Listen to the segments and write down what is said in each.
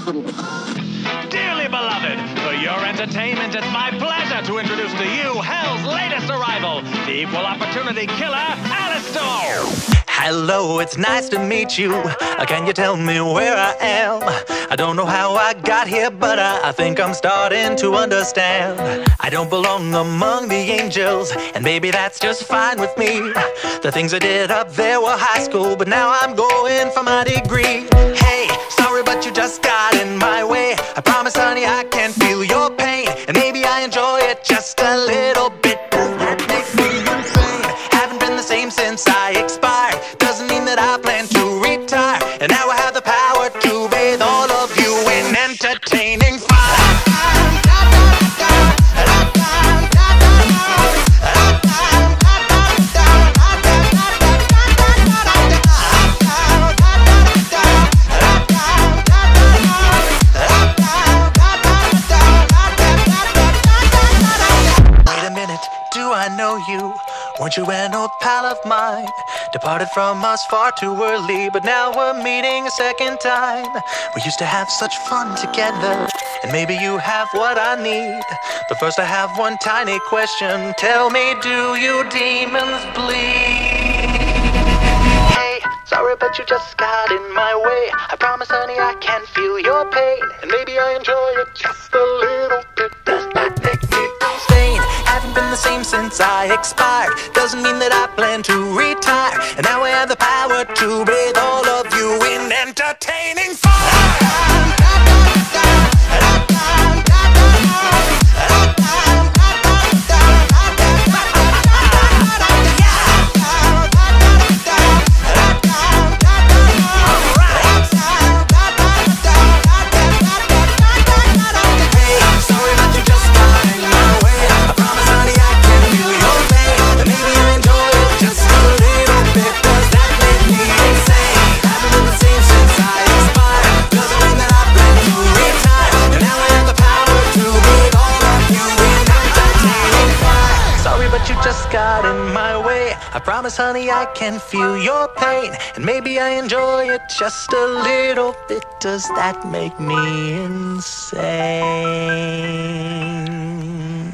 Dearly beloved, for your entertainment, it's my pleasure to introduce to you Hell's latest arrival, the equal opportunity killer, Alistair. Hello, it's nice to meet you. Can you tell me where I am? I don't know how I got here, but I think I'm starting to understand. I don't belong among the angels, and maybe that's just fine with me. The things I did up there were high school, but now I'm going for my degree. Hey, sorry, but you just got in my way. I promise, honey, I can feel your pain, and maybe I enjoy it just a little bit. Does that make me insane? Haven't been the same since I expired. Doesn't mean that I plan to retire, and now I have the power to bathe all of you in entertaining fire. Wait a minute, do I know you? Weren't you an old pal of mine? Departed from us far too early, but now we're meeting a second time. We used to have such fun together, and maybe you have what I need. But first I have one tiny question. Tell me, do you demons bleed? Hey, sorry, but you just got in my way. I promise, honey, I can feel your pain, and maybe I enjoy it just a little bit. Does that make me insane? Haven't been the same since I expired. Doesn't mean that I plan to retire, and now I have the power to bathe all of you in entertaining fire. Got in my way. I promise, honey, I can feel your pain, and maybe I enjoy it just a little bit. Does that make me insane?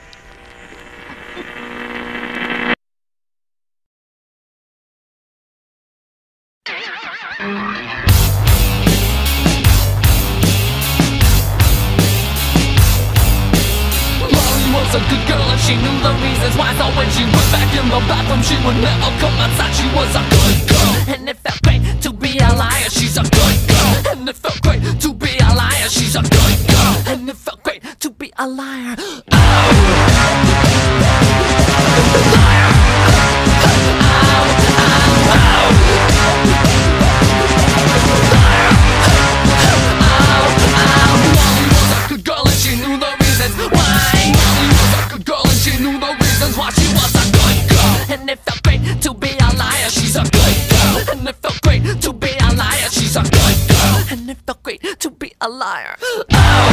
Was a good girl and she knew the reasons why. So when she went back in the bathroom, she would never come outside. She was a good girl, and it felt great to be a liar. She's a good girl, and it felt great to be a liar. She's a good girl, and it felt great to be a liar. Liar. Molly was a good girl and she knew the reasons why. She knew the reasons why she was a good girl, and it felt great to be a liar. She's a good girl, and it felt great to be a liar. She's a good girl, and it felt great to be a liar. Liar.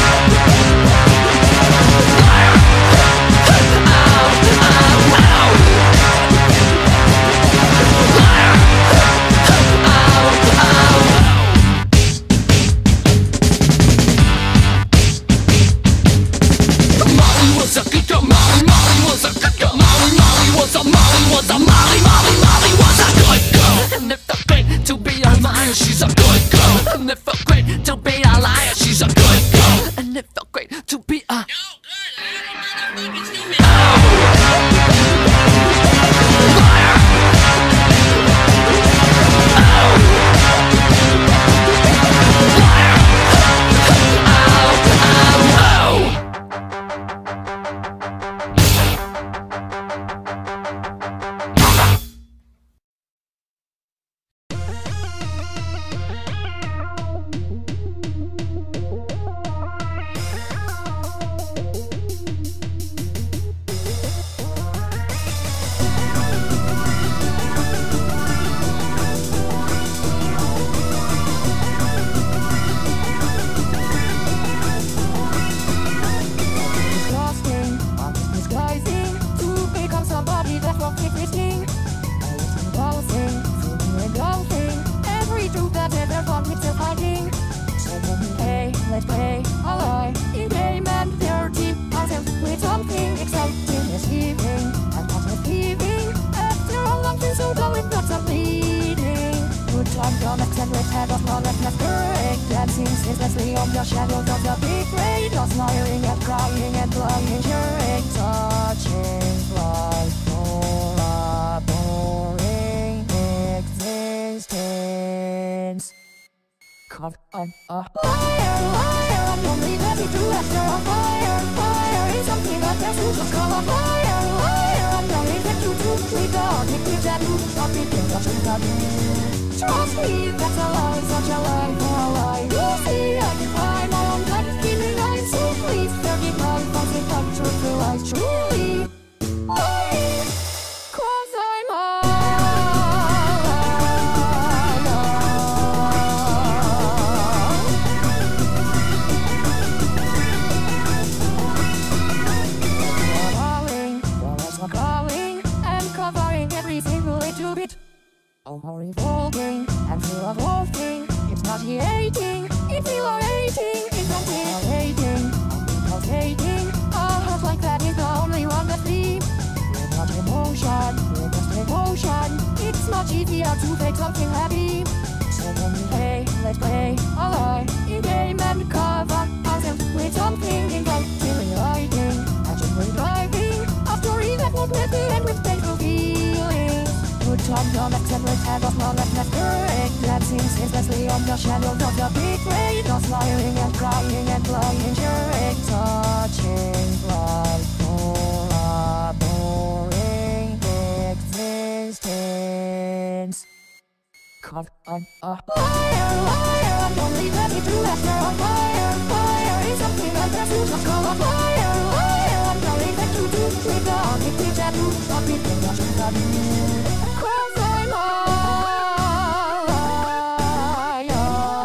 She's a good girl, and it felt great to be a liar. She's a good girl, and it felt great to be a of lawlessness burning, dancing ceaselessly on the shadows of the betrayed, lost smiling and crying and lying, cheering, touching life for a boring existence. Caught on a fire, I'm only ready to after a fire, is something that there's who just call a fire, I'm not ready to leave the addictive that moves on people that should have been. Trust me, that's a lie, such a lie for a lie. You see, I can find my own life, feeling right, so please forgive my faults if I'm true to life, truly. Cause I'm calling and covering every single little bit. Oh, how revolting and full of wolfing. It's not hating, it's elating, it's not hating, it's hating. A heart like that is the only one that sleeps. We're not emotion, we're just emotion. It's much easier to fake something happy. So when we play, let's play a lie in game and cover ourselves with something involuntarily lighting, actually driving a story that won't let me end with painful feelings. Good time, don't accept, let's have a lawlessness burning, dancing ceaselessly on the shadows of the betrayed, lost smiling and crying and lying, cheering, touching life for a boring existence. Caught on a fire, I'm only ready to after a fire, is something that there's who just call a fire, I'm not ready to leave the addictive that moves on people that should have been. Cause I'm a liar.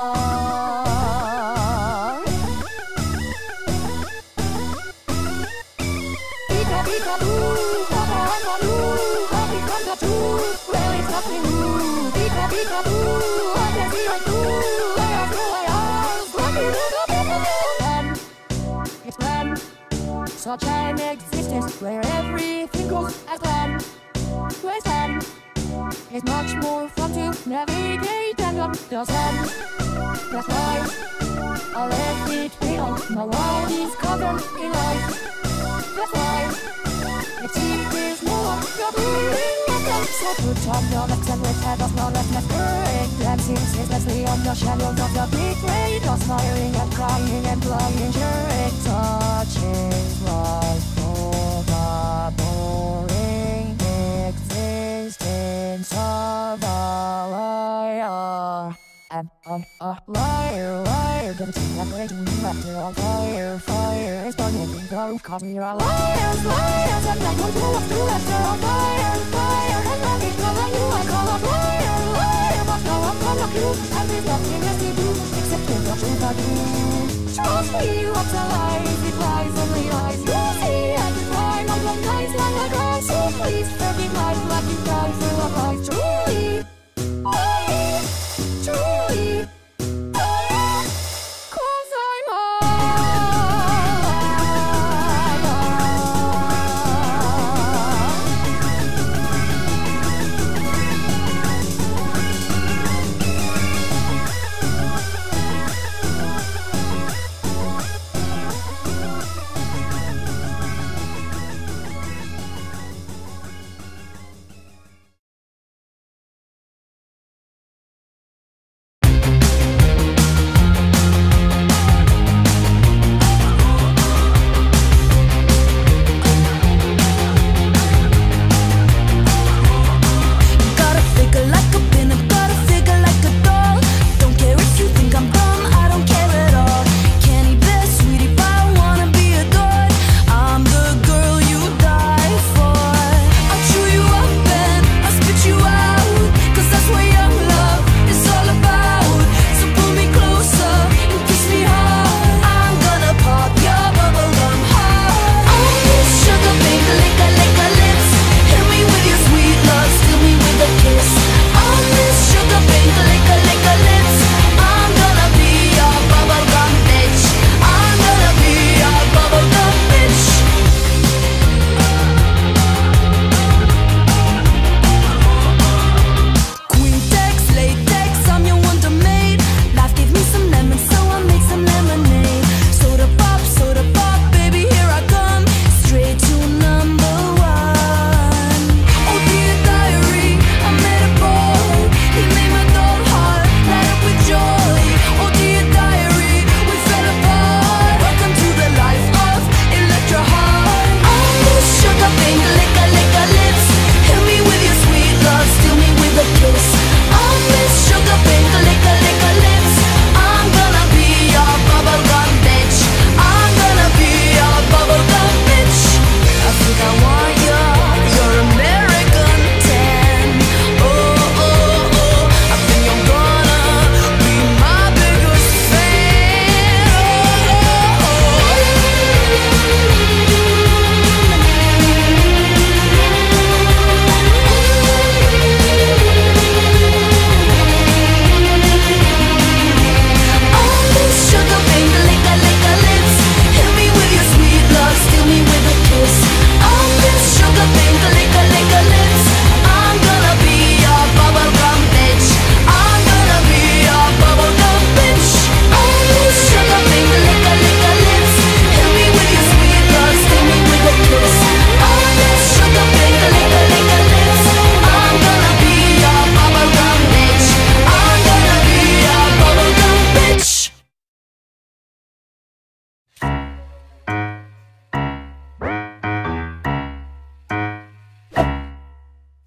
Peek-a-boo, papa-papa-boo, copy from the truth, well it's nothing new. Peek-a-boo, I can see right through, layers, lucky little people. And it's planned, such an existence where everything goes as planned. Wasteland is much more fun to navigate than understand. That's why I left it behind. My world is covered in light. That's why it seems more gathering myself. So put on your left and let's have a lawlessness burning, dancing ceaselessly on the shadows of the betrayed, lost smiling and crying and lying, cheering, touching life for the boring existence of a liar. And I'm a liar, dancing and raging after a fire is burning in the roof, cause we are liars, and I want to walk through after a fire, and love is calling you, I call a liar, but now I'm gonna kill, and there's nothing else to do, except to the truth I do. Trust me, what's a lie, it lies, only lies, you see, I can cry, my long nights while I cry, so please forgive life like you cry through a life, truly.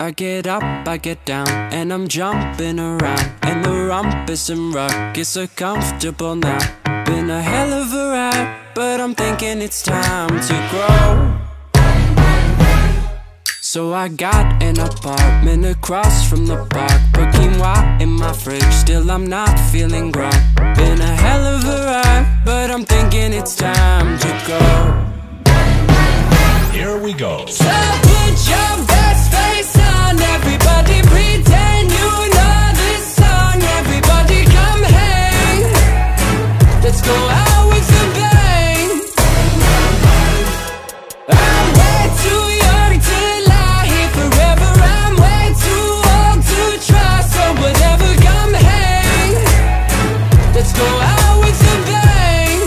I get up, I get down, and I'm jumping around, and the rumpus and ruckus are comfortable now. Been a hell of a ride, but I'm thinking it's time to grow. So I got an apartment across from the park, put quinoa in my fridge, still I'm not feeling grown. Been a hell of a ride, but I'm thinking it's time to go. Here we go. So put your best face on, everybody pretend you know this song. Everybody come hang, let's go out with a bang. I'm way too young to lie here forever, I'm way too old to try. So whatever, come hang, let's go out with a bang.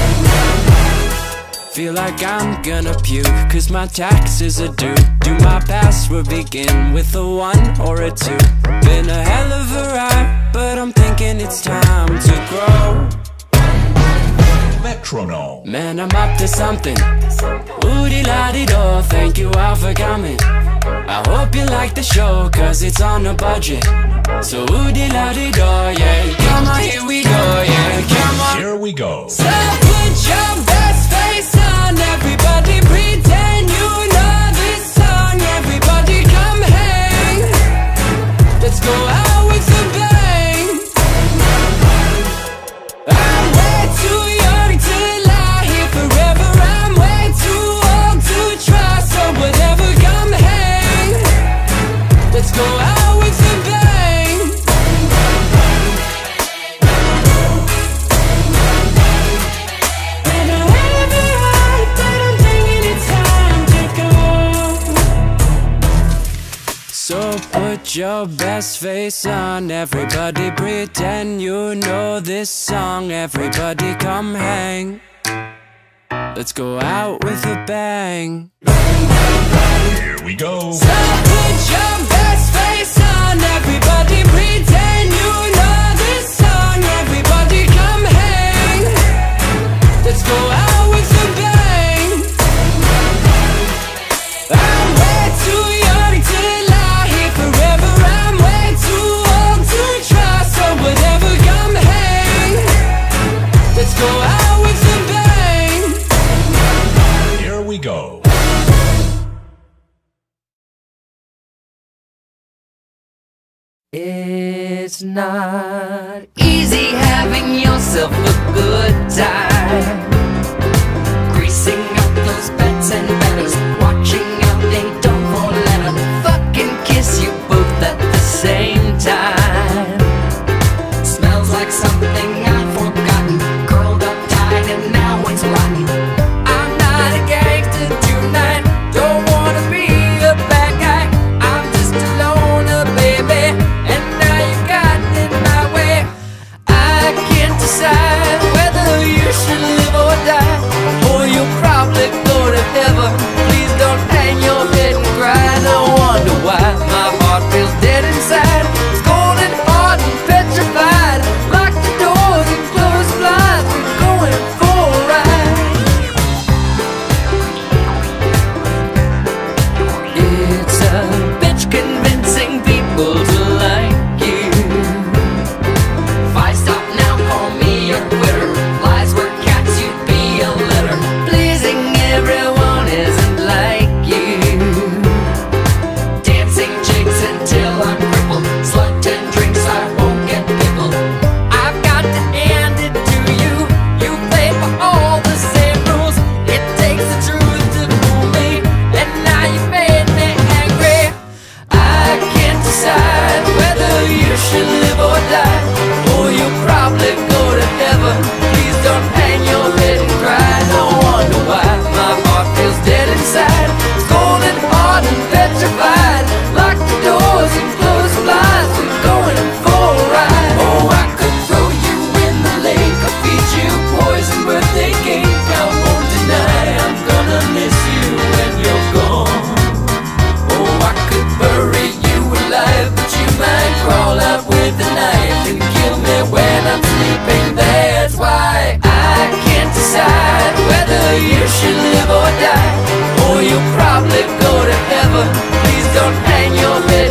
Feel like I'm gonna puke, cause my taxes are due. Do my password begin with a 1 or a 2? Been a hell of a ride, but I'm thinking it's time to grow. Metronome. Man, I'm up to something. Ooh-dee-la-dee-do, thank you all for coming. I hope you like the show, cause it's on a budget. So ooh-dee-la-dee-do, yeah. Come on, here we go, yeah. Come on. Here we go. So put your best face on, everybody pretend you know this song. Everybody come hang, let's go out with a bang. I'm way too young to lie here forever, I'm way too old to try. So whatever, come hang, let's go out with a bang. And I have it right, but I'm thinking it's time to go. So put your best face on, everybody pretend you know this song. Everybody come hang, let's go out with a bang. Here we go. So put your best face on, everybody pretend you know this song. Everybody come hang, let's go out with a bang. I'm way too young to lie here forever, I'm way too old to try. So whatever, come hang, let's go out with a bang. Here we go. It's not easy having yourself a good time, greasing up those beds and batters, watching out they don't fall out and fucking kiss you both at the same time. Smells like something I've forgotten, curled up tight and now it's rotten. I'm not a gangster tonight, don't wanna be a bad guy. I'm just a loner, baby, and now you got in my way. I can't decide whether you should live or die, or you'll probably go to heaven. Please don't hang your head and cry. No wonder why my heart feels dead inside. It's cold and hard and petrified. Lock the doors and close the blinds. We're going for a ride. It's a bitch convincing people to like you. If I stop now, call me a quitter. Lies were cats, you'd be a litter. Pleasing everyone isn't like you. Dancing jigs until I'm crippled. Slut and drinks, I won't get pickled. I've got to hand it to you. You play for all the same rules. It takes the truth to fool me, and now you made me angry. I can't decide whether you should live or die, or you'll probably go to heaven. Please don't hang your head and cry. No wonder why my heart feels dead inside. It's cold and hard and petrified. Lock the doors and close the blinds. We're going for a ride. Oh, I could throw you in the lake or feed you poison birthday cake. I won't deny I'm gonna miss you when you're gone. Oh, I could bury you alive, but you might crawl out with a knife and kill me when I'm sleeping. That's why I can't decide whether you should live or die, or you'll probably go to heaven. Please don't hang your head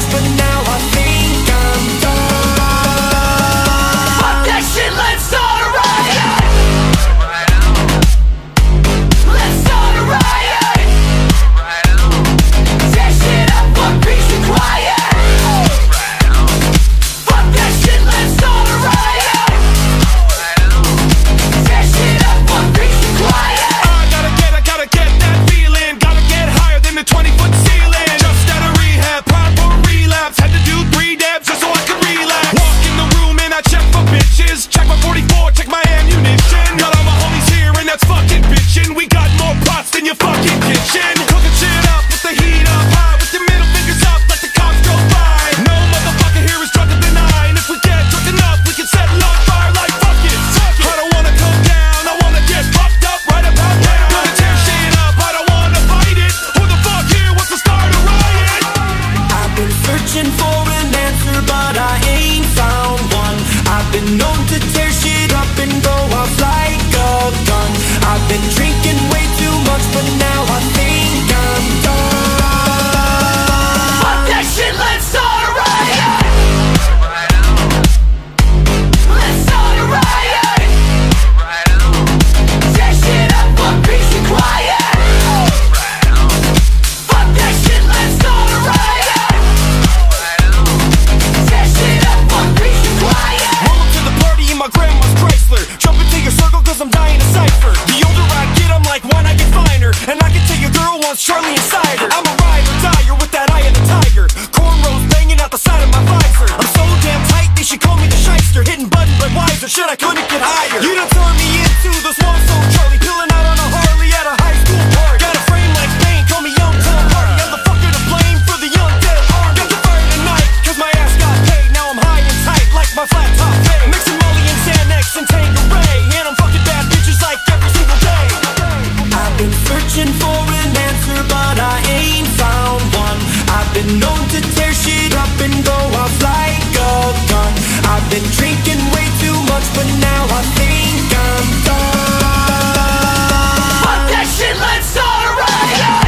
much, but now I think I'm done. Fuck that shit, let's start a riot. Let's start a riot. Tear shit up, fuck peace and quiet. Fuck that shit, let's start a riot. Tear shit up, fuck peace and quiet. I gotta get that feeling. Gotta get higher than the 20-foot ceiling. Just out of rehab, prime for relapse. Had to do 3 dabs just so I could relax. Walk in the room and I check for bitches. Check my 44, check my ammunition. Got all my homies here and that's fucking bitchin'. We got more pots than your fucking kitchen. Cooking shit up with the heat up high, with your middle fingers up like the cops go by. No motherfucker here is drunker than I. And if we get drunk enough, we can set it on fire like fuck it. I don't wanna come down, I wanna get fucked up right about now. Gonna tear shit up, I don't wanna fight it. Who the fuck here wants to start a riot? I've been searching for an answer, but I ain't found one. I've been known to tear shit up and go off like a gun. I've been drinking way too much, but now I think I'm done. Fuck that shit, let's start a riot. Let's start a riot. Tear shit up, fuck peace and quiet. Fuck that shit, let's start a riot. Tear shit up, fuck peace and quiet. Roll up to the party in my grandma's Chrysler. Jump into your circle cause I'm dying to cipher. The older I get, I'm like, why not get finer? And I can tell your girl wants Charlie inside her. I'm a ride or dyer with that eye of the tiger. Cornrows banging out the side of my visor. I'm so damn tight, they should call me the shyster. Hitting button but wiser, shit I couldn't get higher. You done turned me into the swan song Charlie. Peeling out on a Harley at a high school party. Got a frame like Bane, call me Young Tom Hardy. I'm the fucker to blame for the young dead army. Got the fire tonight, cause my ass got paid. Now I'm high and tight like my flat top fade. Mixing Molly and Xanax and Tanqueray. And I'm fucking bad bitches like every single day. I've been searching for an answer, but I ain't found one. I've been known to tear shit up and go off like a gun. I've been drinking way too much, but now I think I'm done. Fuck that shit, let's start a riot.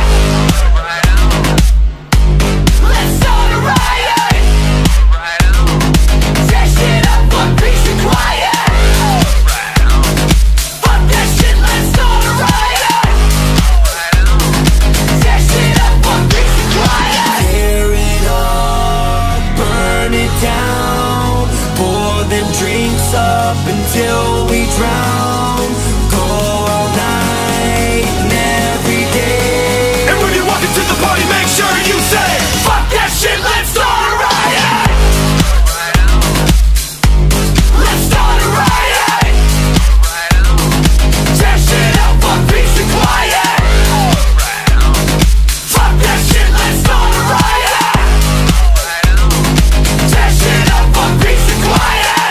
Let's start a riot. Tear shit up, fuck peace and quiet. Fuck that shit, let's start a riot. Tear shit up, fuck peace and quiet. Tear it up, burn it down. Pour them drinks up until we drown. Go all night and every day. And when you walk into the party, make sure you say, Fuck that shit, let's start a riot. Let's start a riot. Tear shit up, fuck peace and quiet. Fuck that shit, let's start a riot. Tear shit up, fuck peace and quiet.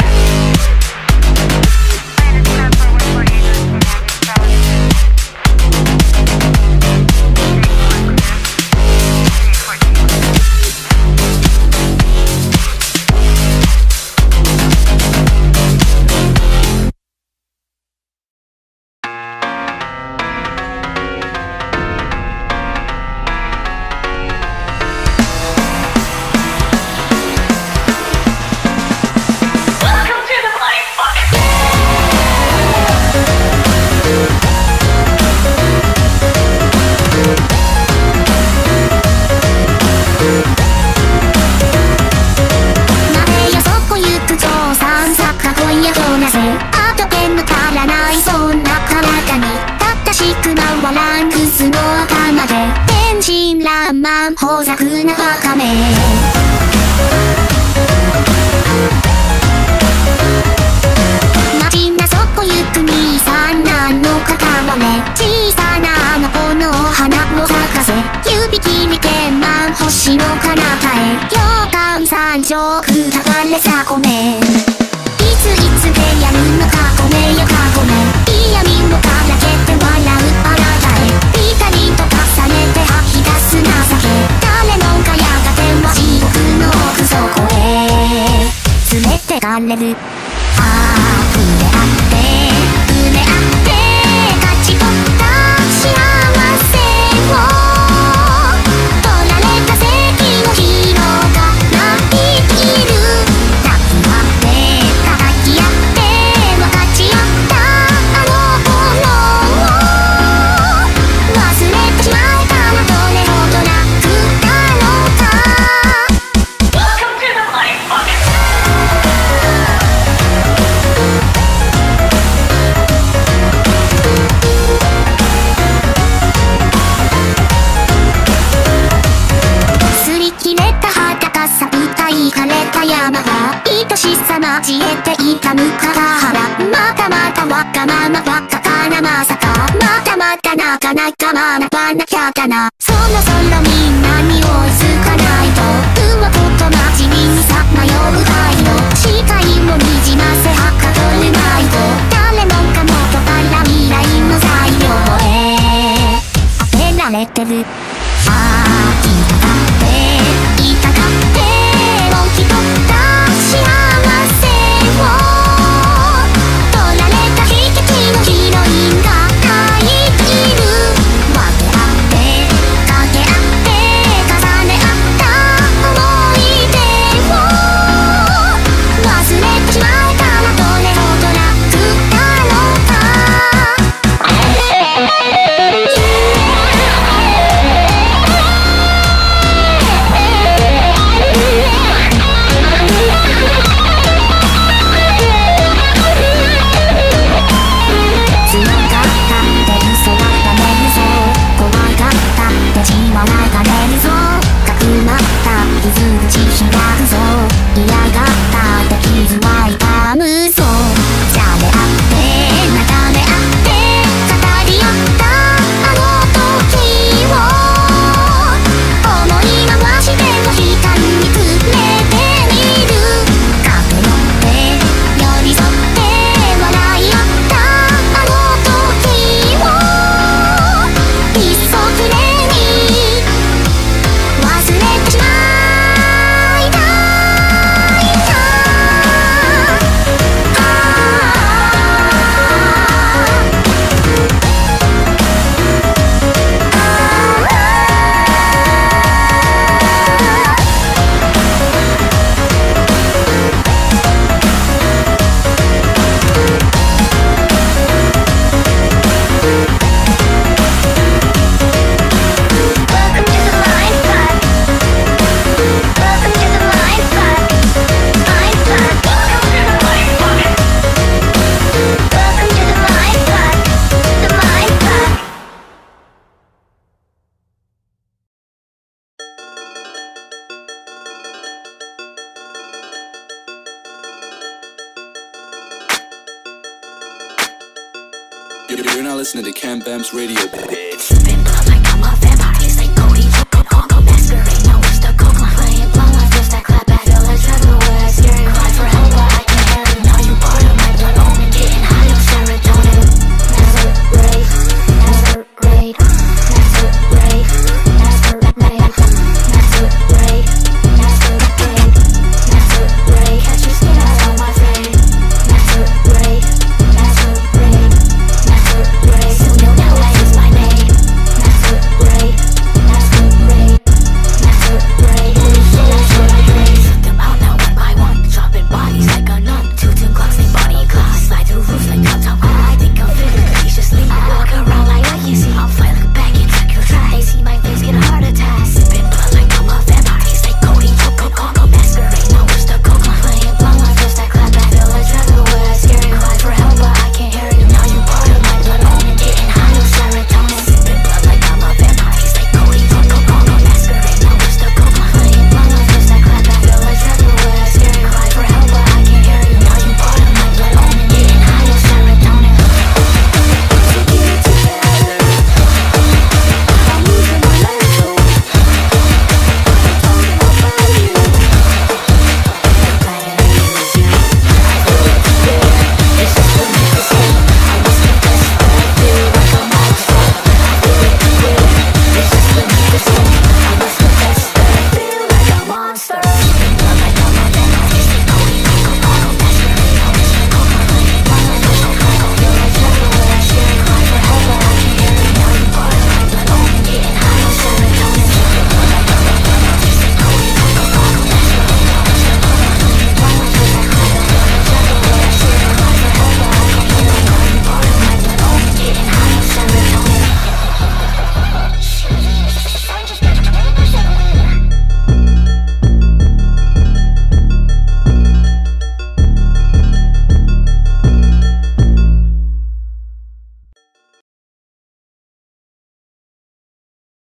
肌が咲いたい枯れた山は愛しさ交えて痛むから腹まだまだわがままばっかかなまさかまだまだなかなか学ばなきゃだなそろそろみんなに追いつかないと動くと街にさまよう太陽視界もにじませはかどるまいと誰もかもとから未来の材料へ当てられてるああ痛がって痛がってもう一つ幸せを取られた悲劇のヒロインが泣いている分け合ってかけ合って重ね合った思い出を忘れてしまえたらどれほど楽だろうか You're not listening to Cam Bam's radio, bitch.